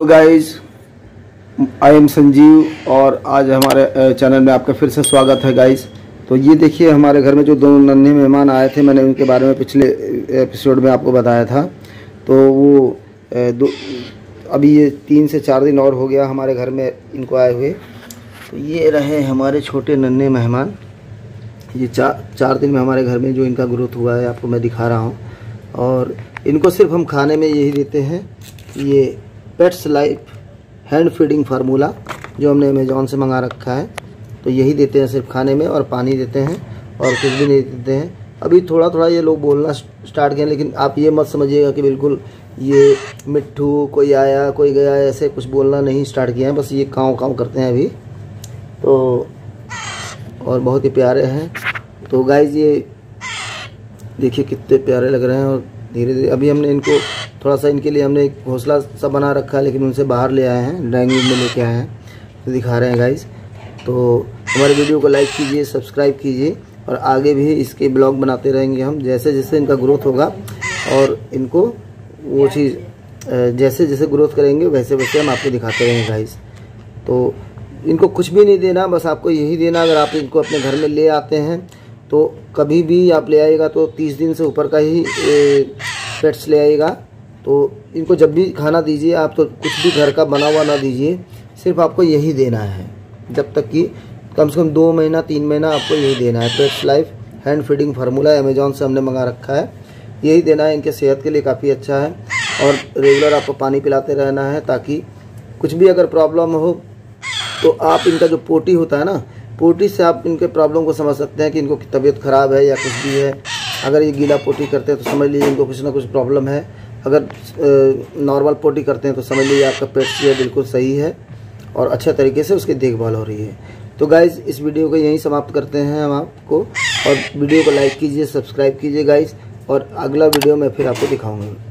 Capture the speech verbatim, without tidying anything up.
तो guys I am Sanjeev और आज हमारे चैनल में आपका फिर से स्वागत है गाइज। तो ये देखिए हमारे घर में जो दो नन्हे मेहमान आए थे, मैंने उनके बारे में पिछले एपिसोड में आपको बताया था। तो वो दो अभी ये तीन से चार दिन और हो गया हमारे घर में इनको आए हुए। तो ये रहे हमारे छोटे नन्हे मेहमान। ये चार चार दिन में हमारे घर में जो इनका ग्रोथ हुआ है आपको मैं दिखा रहा हूँ। और इनको सिर्फ हम खाने में यही देते हैं, ये pets life hand feeding formula जो हमने अमेज़ॉन से मंगा रखा है। तो यही देते हैं सिर्फ खाने में, और पानी देते हैं और कुछ भी नहीं देते हैं। अभी थोड़ा थोड़ा ये लोग बोलना स्टार्ट किए, लेकिन आप ये मत समझिएगा कि बिल्कुल ये मिट्ठू कोई आया कोई गया ऐसे कुछ बोलना नहीं स्टार्ट किया है। बस ये काँव काँव करते हैं अभी तो, और बहुत ही प्यारे हैं। तो गाइज ये देखिए कितने प्यारे लग रहे हैं। और धीरे धीरे अभी हमने इनको थोड़ा सा, इनके लिए हमने एक घोंसला सा बना रखा है, लेकिन उनसे बाहर ले आए हैं, ड्राइंग रूम में लेके आए हैं, तो दिखा रहे हैं गाइज। तो हमारे वीडियो को लाइक कीजिए, सब्सक्राइब कीजिए, और आगे भी इसके ब्लॉग बनाते रहेंगे हम। जैसे जैसे इनका ग्रोथ होगा और इनको वो चीज़ जैसे जैसे ग्रोथ करेंगे वैसे वैसे हम आपको दिखाते रहेंगे गाइज। तो इनको कुछ भी नहीं देना, बस आपको यही देना। अगर आप इनको अपने घर में ले आते हैं तो कभी भी आप ले आइएगा तो तीस दिन से ऊपर का ही पेट्स ले आइएगा। तो इनको जब भी खाना दीजिए आप तो कुछ भी घर का बना हुआ ना दीजिए, सिर्फ आपको यही देना है जब तक कि कम से कम दो महीना तीन महीना आपको यही देना है। Pets life hand feeding formula Amazon से हमने मंगा रखा है, यही देना है। इनके सेहत के लिए काफ़ी अच्छा है। और रेगुलर आपको पानी पिलाते रहना है, ताकि कुछ भी अगर प्रॉब्लम हो तो आप इनका जो पोटी होता है ना, पोटी से आप इनके प्रॉब्लम को समझ सकते हैं कि इनको तबीयत ख़राब है या कुछ भी है। अगर ये गीला पोटी करते हैं तो समझ लीजिए इनको कुछ ना कुछ प्रॉब्लम है। अगर नॉर्मल पोटी करते हैं तो समझ लीजिए आपका पेट जो है बिल्कुल सही है और अच्छे तरीके से उसकी देखभाल हो रही है। तो गाइज़ इस वीडियो को यहीं समाप्त करते हैं हम आपको, और वीडियो को लाइक कीजिए, सब्सक्राइब कीजिए गाइज़, और अगला वीडियो में फिर आपको दिखाऊंगा।